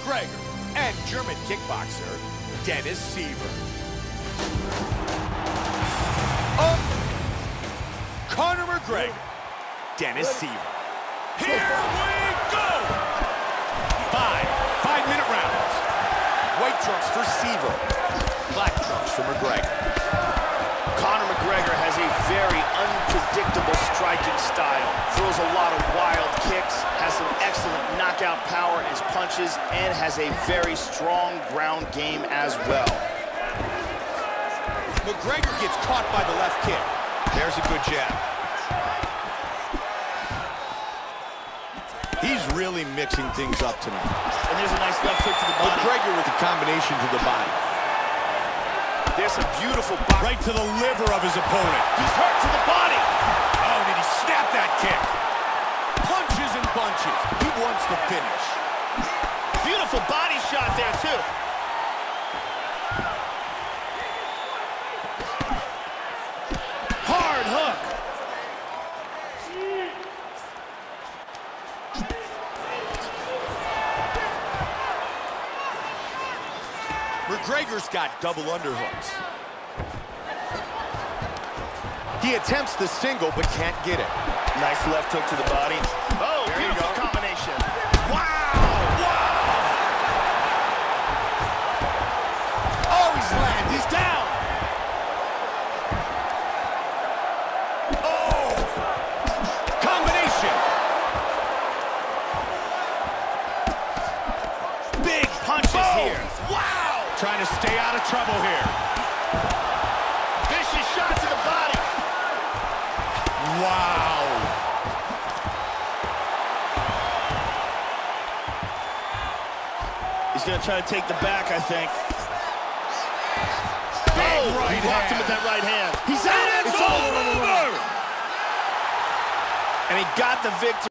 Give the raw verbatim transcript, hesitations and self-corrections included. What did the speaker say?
McGregor and German kickboxer Dennis Siver. Up, Conor McGregor, Dennis Siver. Here we go! Five, five-minute rounds. White trunks for Siver, black trunks for McGregor. Conor McGregor has a very unpredictable striking style. Throws a lot of wild kicks, has some excellent knockout power in his punches, and has a very strong ground game as well. McGregor gets caught by the left kick. There's a good jab. He's really mixing things up tonight. And there's a nice left hook to the body. McGregor with the combination to the body. There's a beautiful box. Right to the liver of his opponent. He's hurt to the body. Oh, did he snap that kick? Punches and bunches. He wants the finish. Beautiful body shot there, too. Hard hook. McGregor's got double underhooks. He attempts the single, but can't get it. Nice left hook to the body. Oh, there beautiful combination. Wow! Wow! Oh, he's landed. He's down. Oh! Combination. Big punches Boom. here. Wow! Trying to stay out of trouble here. Vicious shot to the body. Wow. He's going to try to take the back, I think. Big Oh, right he blocked him hand. with that right hand. He's out. It's It's over. over. And he got the victory.